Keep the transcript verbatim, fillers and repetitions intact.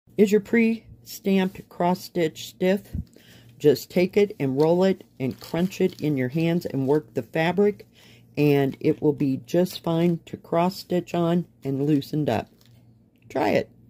Is your pre-stamped cross stitch stiff? Just take it and roll it and crunch it in your hands and work the fabric, and it will be just fine to cross stitch on and loosened up. Try it.